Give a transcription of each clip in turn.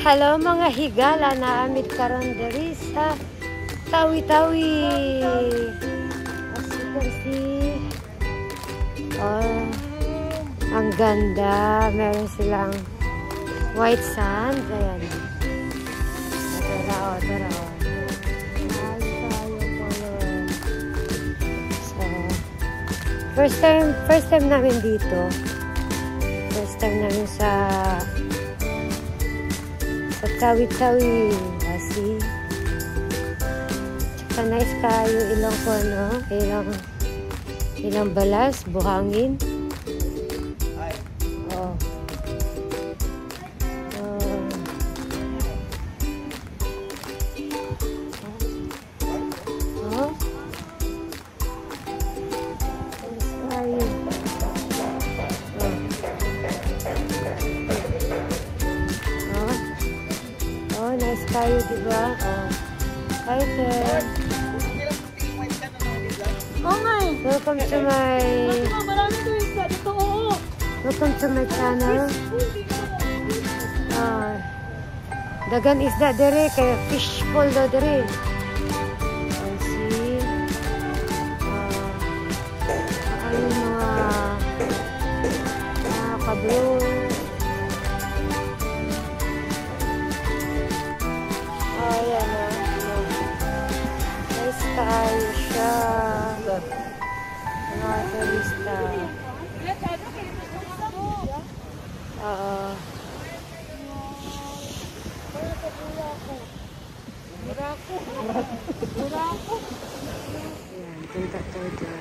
Hello mga higala na amid karon diri sa Tawi-Tawi. As you can see, oh, ang ganda. Meron silang white sand. Ayan. Tara, tara. So, first time namin dito. First time namin sa Tawi-Tawi. Kasi tsaka nice kayo ilang ko, no? Ilang balas, buhangin. Oh. Oh. Nice kayo. Oh, nice kayo, diba? Oh. Hi there. Welcome to my channel. Dagan isda dere kay fish pool do dere. I see. Ayun mga kablo. Ayan na. Nice kayo siya. Mga turista. Ayan, punta tayo dyan.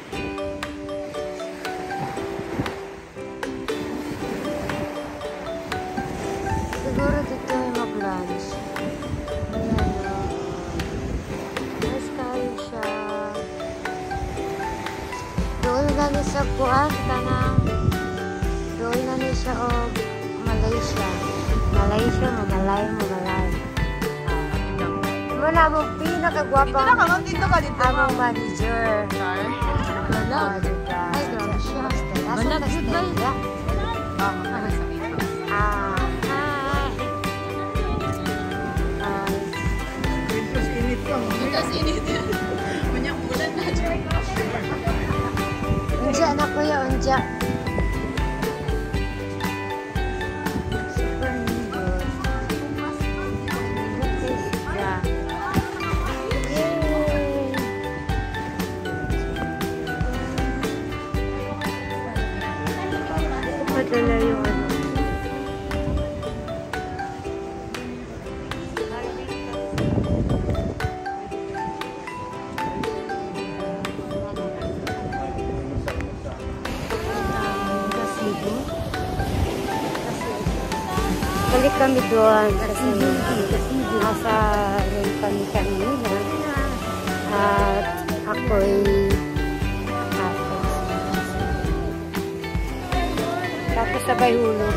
Siguro dito yung mag-lunch. Ayan, nice kayo siya. Doon na ni sa kuan, tanang. Doon na ni siya o Malaysia. Malaysia, mamalay. Wala mo pinakagwapang among manager. Wala. Ay, grabe siya. Wala, good guys. Unja na kuya, unja. Super good. Yay! Padala yung ano. Balik kami doon kasi nasa room kami kanina at ako'y tapos sabay hulog.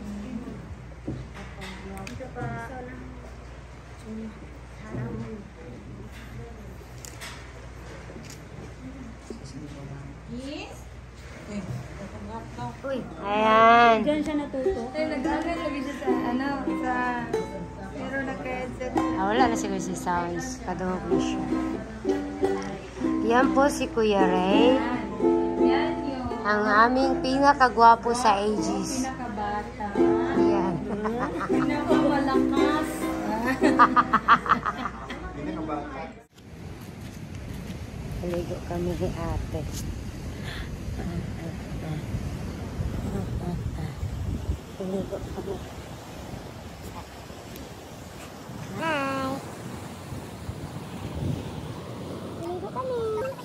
Uy, ayan. Diyan siya natuto. Ay, nag-agal lagi siya sa, pero nag-headset. Wala na siguro si Sounds. Kadungog na siya. Yan po si Kuya Ray. Yan yung Ang aming pinakagwapo sa ages. pinakabata. Yan. Pinakamalakas. Paligo kami ni ate. Paligo kami. Hi! Paligo kami.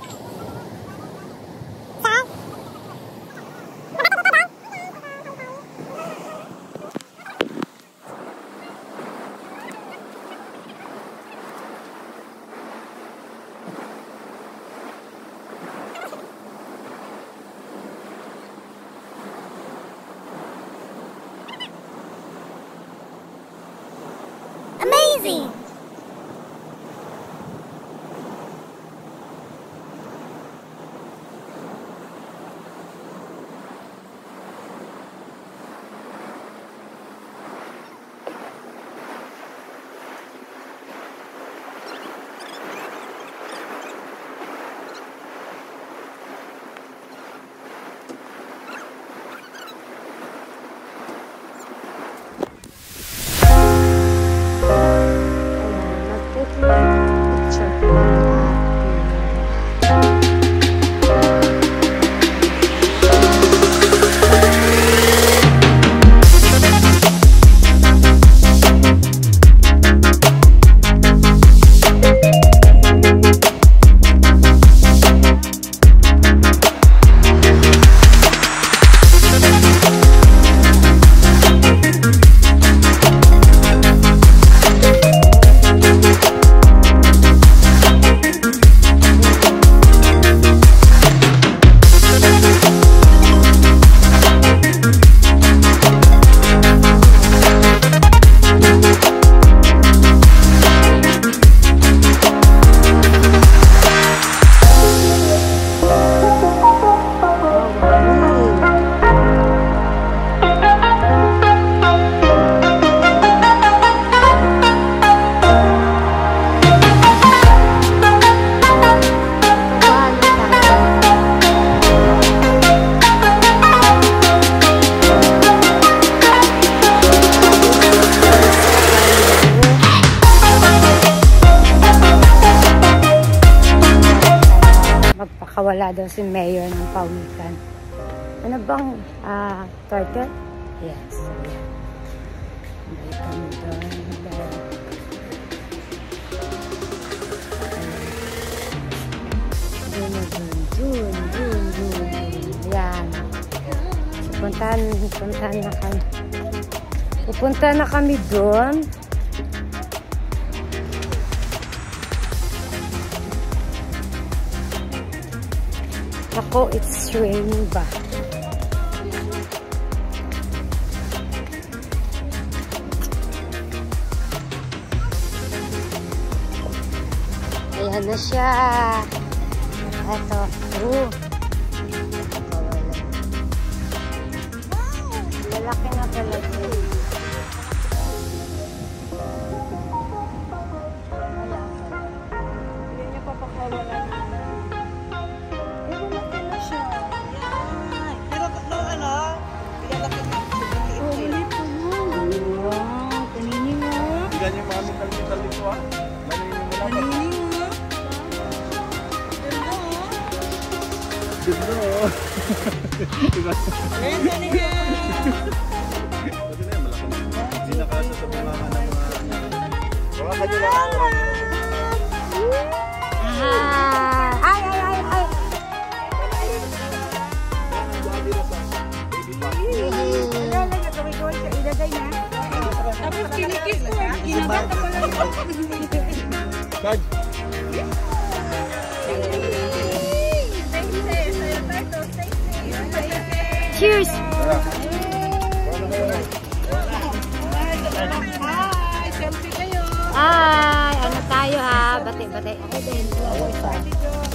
Amazing! Magpakawala daw si Mayor ng pawikan. Ano bang turtle? Yes. Ayan. Balik kami doon. Dun. Ayan. Pupunta na kami doon. Ako, it's raining ba? Ayan na siya. Ito. Lalaki na pala siya. Hindi niya papakawalan. Pero ano, pinalaki na. Ulit po mo. Wow, kanini mo. Tingnan yung mga metal dito ha. Kanini mo. Ganda oh. Diba? Ayan, kanini. Pwede na yan, malaki na. Hindi nakasa sa mga mga kanila. Ay! Tapos kinikis mo. Kinagata pa lang ito. Dad. Cheers! Tara. bati. Ako din.